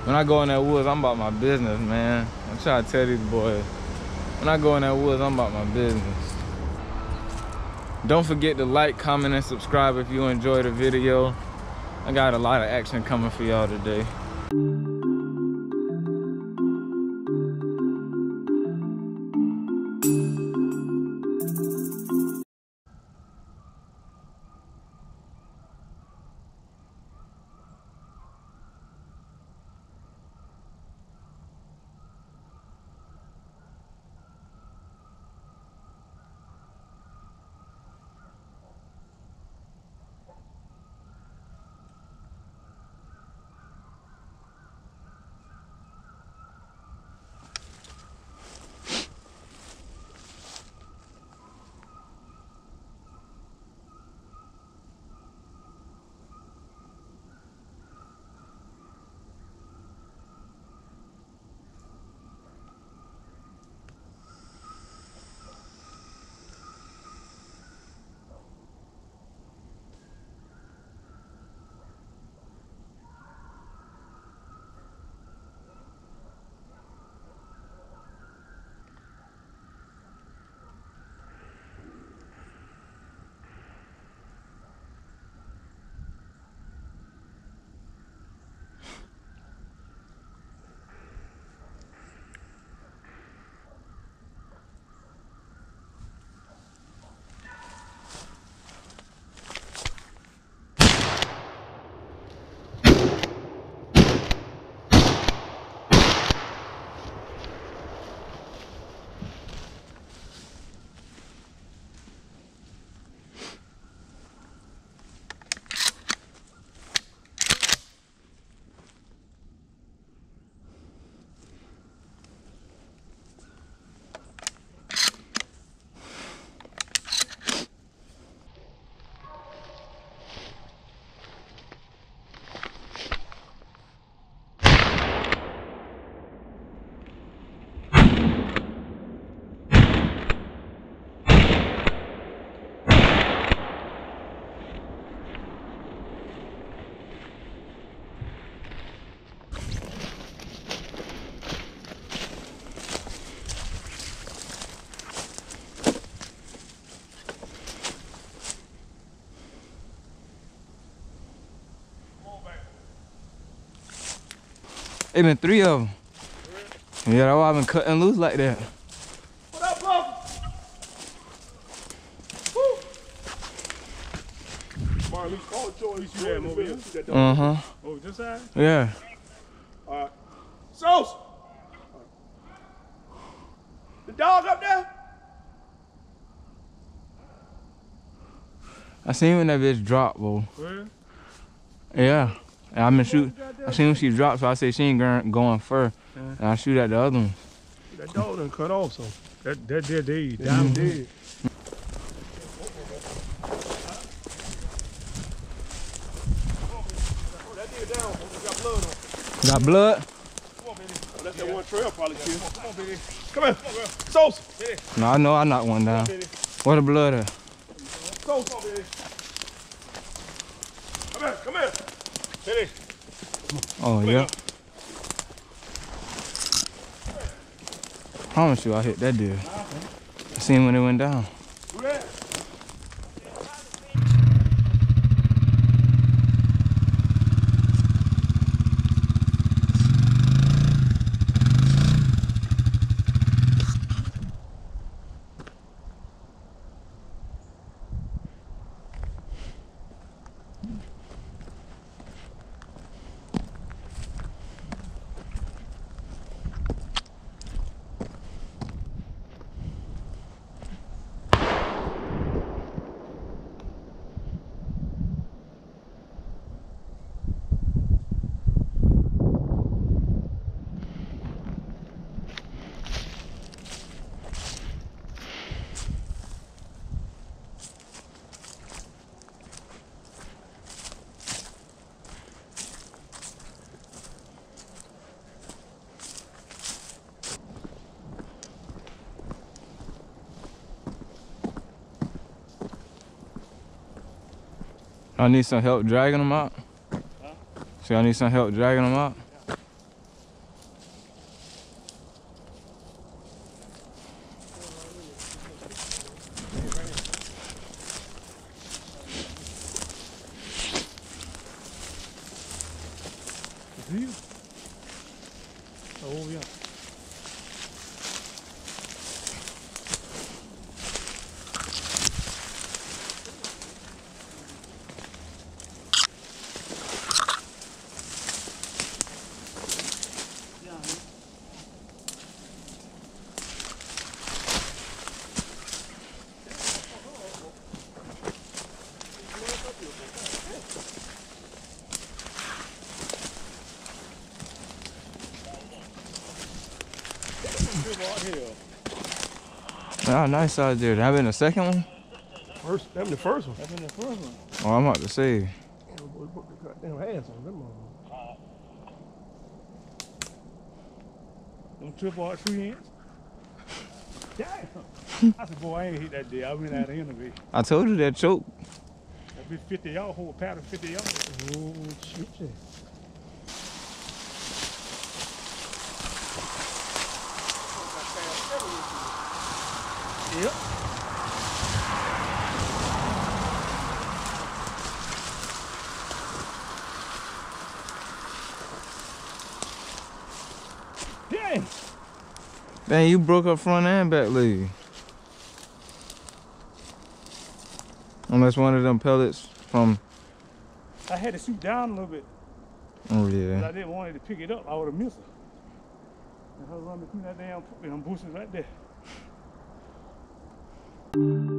When I go in that woods, I'm about my business, man. I'm trying to tell these boys. When I go in that woods, I'm about my business. Don't forget to like, comment, and subscribe if you enjoyed the video. I got a lot of action coming for y'all today. It been 3 of them. Yeah, that's why I've been cutting loose like that. What up, bro? Woo! Marley, call Joey. You see that over here? Oh, this side? Yeah. All right. Sauce! The dog up there? I seen when that bitch dropped, bro. Where? Yeah. And I've been shooting. I seen when she dropped, so I said she ain't going first. And I shoot at the other one. That dog done cut off, so that dead. Down dead. Got blood? Come on, baby. Oh, that's that one trail probably killed. Come on, baby. Come here. Sauce. No, I know I knocked one down. Where the blood at? Sauce. Come on, baby. Come here. Finish. Oh, yeah. I promise you I hit that deer. I seen when it went down. Do that. I need some help dragging them out. Huh? So I need some help dragging them out. Here? Oh, yeah. Ah, nice out there. That been the second one? That been the first one. That been the first one. Oh, I'm about to say. Goddamn ass on them. Them triple R 3 inch. Damn. I said, boy, I ain't hit that day. I went out of innovate. I told you that choke. That be 50 y'all, whole pattern 50 y'all. Oh, shit. Yep. Dang. Dang, you broke her front and back leg. Unless one of them pellets from... I had to shoot down a little bit. Oh, yeah. I didn't want it to pick it up. I would have missed her. And her run between that damn bushes right there.